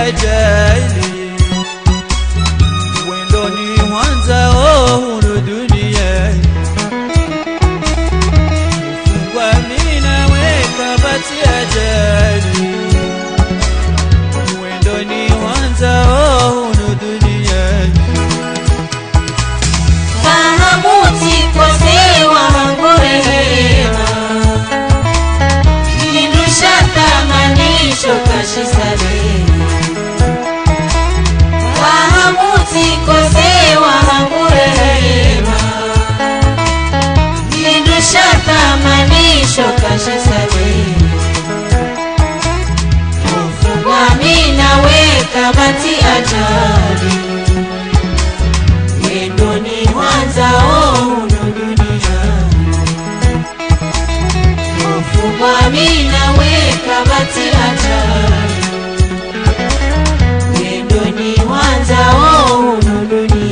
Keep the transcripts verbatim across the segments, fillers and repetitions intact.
ajali wendo ni mwanza huru duniani ufungwa mina weka bati ajali wendo ni mwanza huru duniani fahamuti kosewa hangurehema indusha tamanisho kashisale fahamuti kosewa hangurehema indusha tamanisho kashisale ufungwa mina weka bati ajali wendo ni mwanza huru duniani ufungwa mina weka bati ajali wendo ni mwanza huru duniani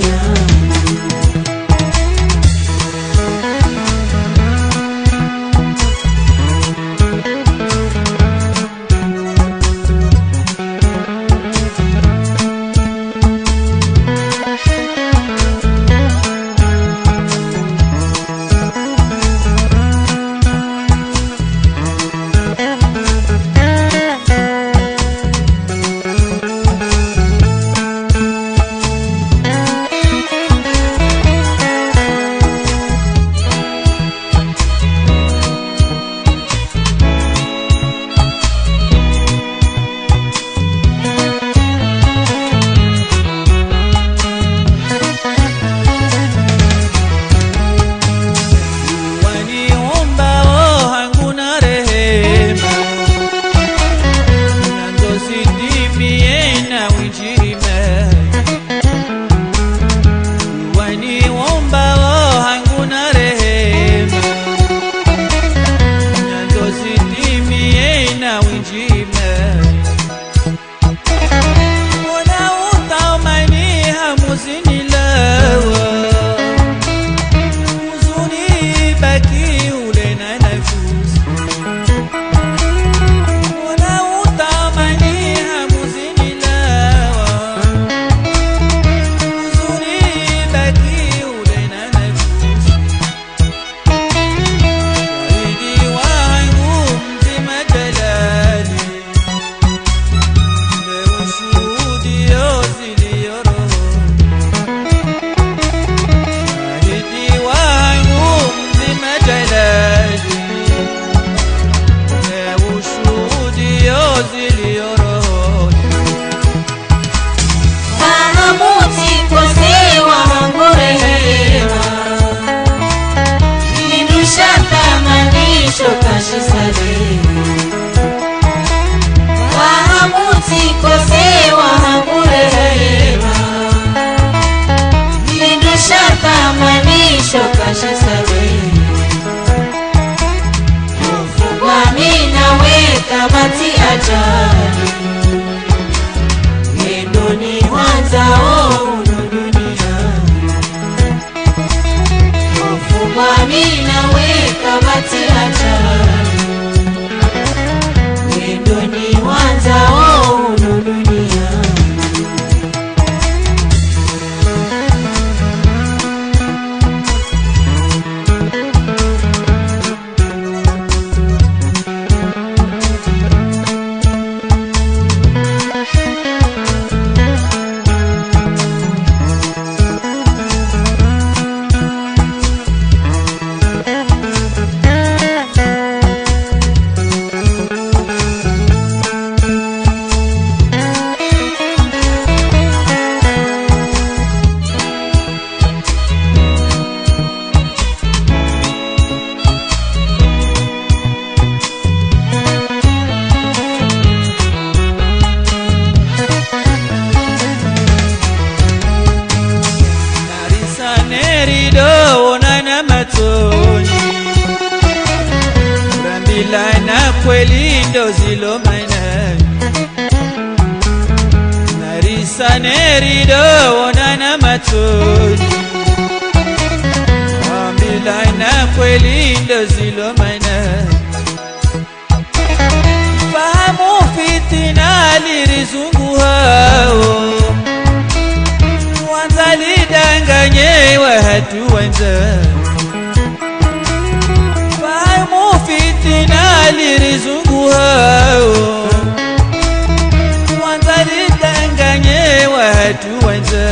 kweli ndo zilo maina narisa nerido onana matoni amila na kweli ndo zilo maina fahamu fitina lirizunguha watu wenza fahimu fitina lirizungu hao wangalidanganye watu wenza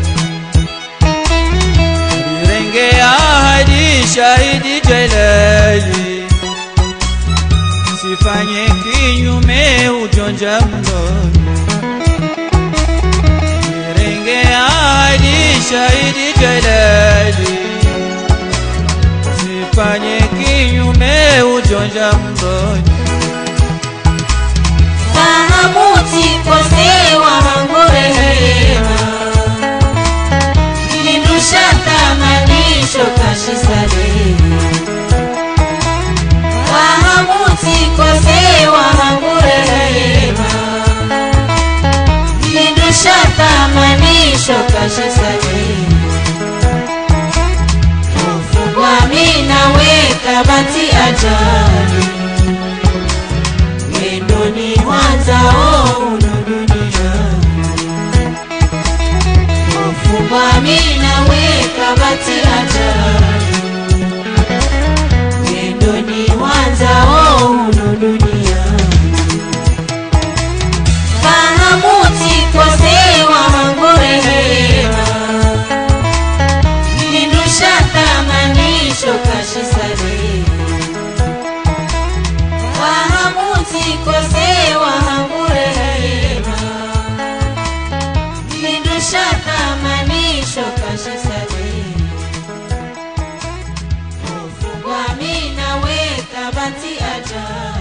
lirenge ahadi shahidi jalali sifanye kinyume ujonja mno shahidi jalali sifanye kinyume ujonja mdoni fahamu tikosewa hangu rehema lindusha thamanisho kashisale fahamu tikosewa hangu rehema lindusha thamanisho kashisale Mina weka bati ajali Wendo ni wanza ono dunia Mfungwa mina weka bati ajali Wendo ni wanza ono dunia Fahamu tikosewa hangu rehema Lindusha thamanisho kashisale fahamu tikosewa hangu rehema lindusha thamanisho kashisale Mfungwa mina weka bati ajali